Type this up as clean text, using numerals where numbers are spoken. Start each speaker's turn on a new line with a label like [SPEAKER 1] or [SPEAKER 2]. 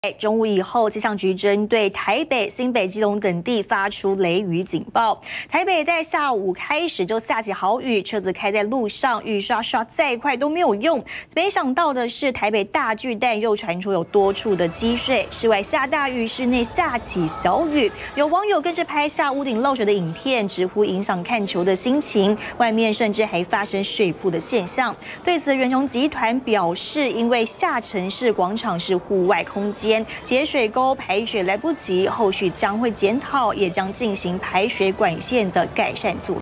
[SPEAKER 1] 中午以后，气象局针对台北、新北、基隆等地发出雷雨警报。台北在下午开始就下起好雨，车子开在路上，雨刷再快都没有用。没想到的是，台北大巨蛋又传出有多处的积水，室外下大雨，室内下起小雨。有网友更是拍下屋顶漏水的影片，直呼影响看球的心情。外面甚至还发生水瀑的现象。对此，远雄集团表示，因为下城市广场是户外空间。节水沟排水来不及，后续将会检讨，也将进行排水管线的改善作